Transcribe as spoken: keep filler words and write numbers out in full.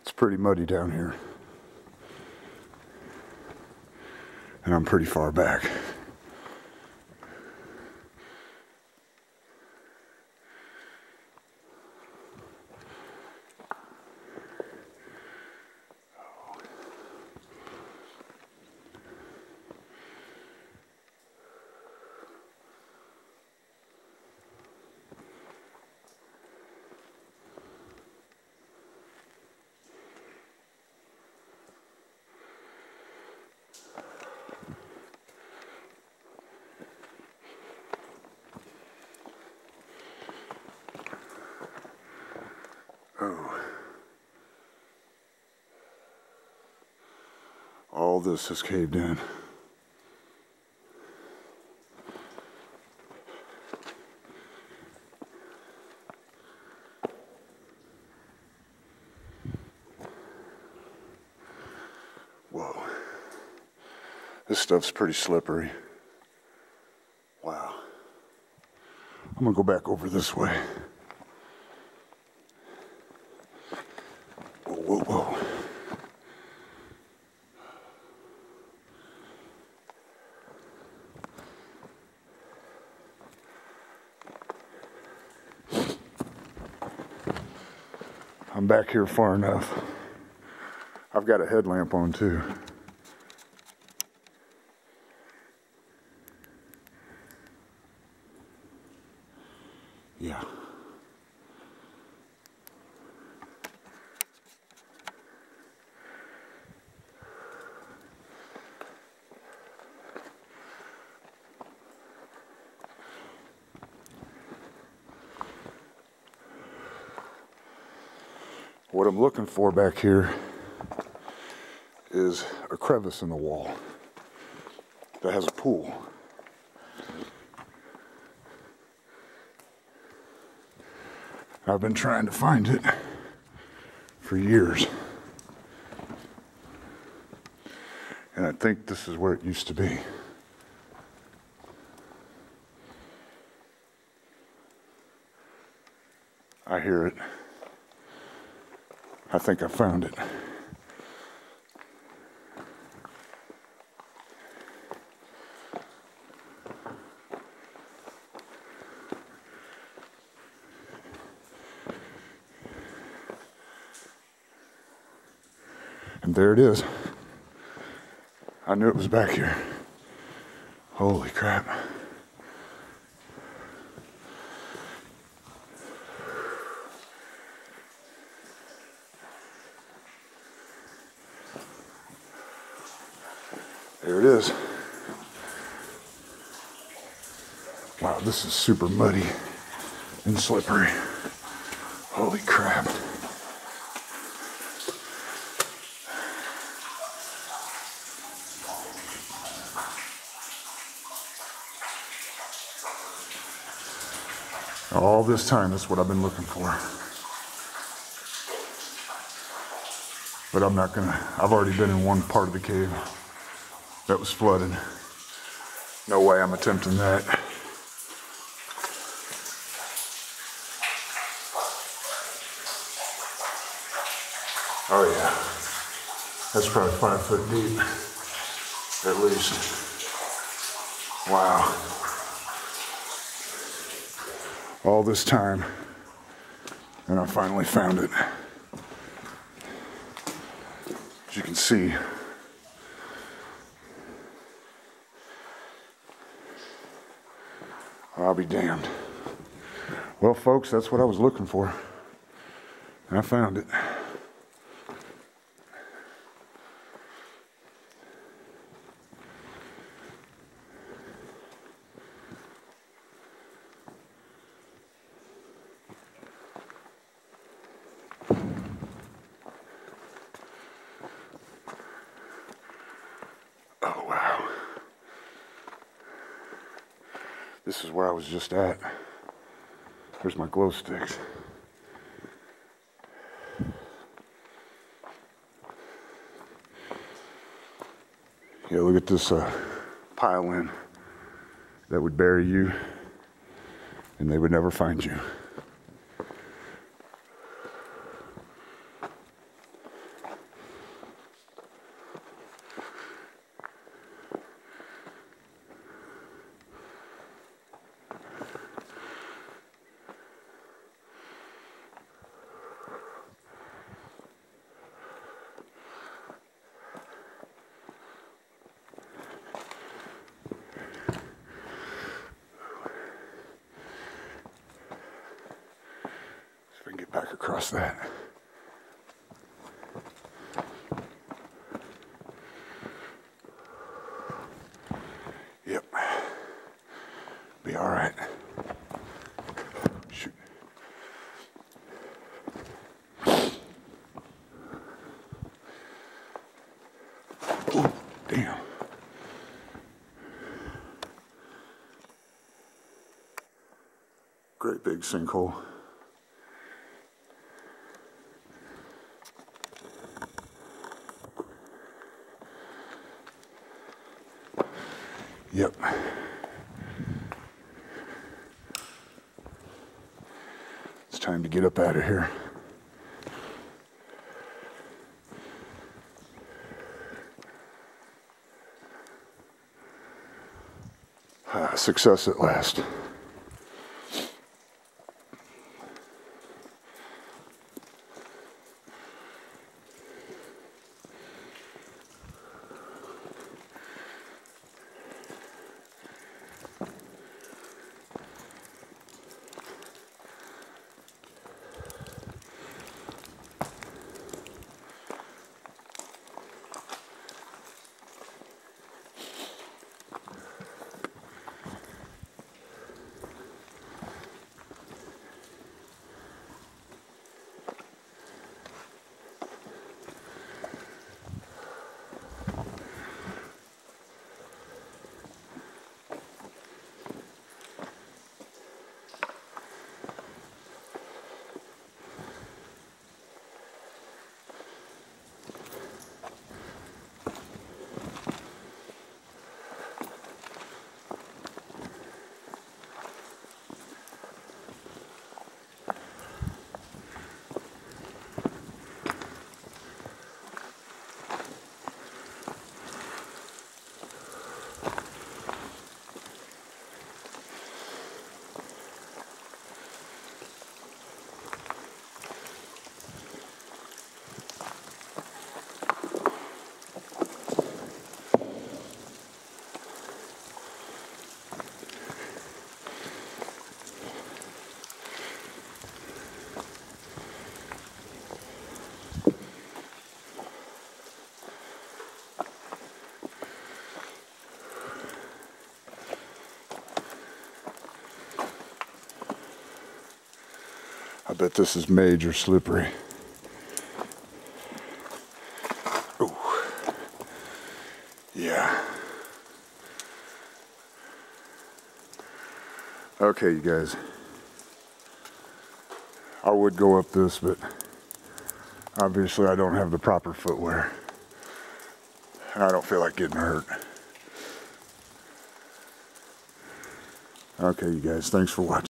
It's pretty muddy down here. And I'm pretty far back. Oh. All this has caved in. Whoa. This stuff's pretty slippery. Wow. I'm gonna go back over this way. Whoa, whoa, whoa. I'm back here far enough. I've got a headlamp on too. Yeah. What I'm looking for back here is a crevice in the wall that has a pool. I've been trying to find it for years. And I think this is where it used to be. I hear it. I think I found it. And there it is. I knew it was back here. Holy crap. There it is. Wow, this is super muddy and slippery. Holy crap. All this time, that's what I've been looking for. But I'm not gonna, I've already been in one part of the cave that was flooded. No way I'm attempting that. Oh yeah, that's probably five foot deep, at least. Wow. All this time, and I finally found it. As you can see, I'll be damned. Well, folks, that's what I was looking for. And I found it. Oh, wow. This is where I was just at. There's my glow sticks. Yeah, look at this uh, pile in that would bury you and they would never find you. get back across that. Yep. Be all right. Shoot. Oh, damn. Great big sinkhole. Yep. It's time to get up out of here. Ah, success at last. I bet this is major slippery. Ooh. Yeah. Okay, you guys. I would go up this, but obviously I don't have the proper footwear. And I don't feel like getting hurt. Okay, you guys, thanks for watching.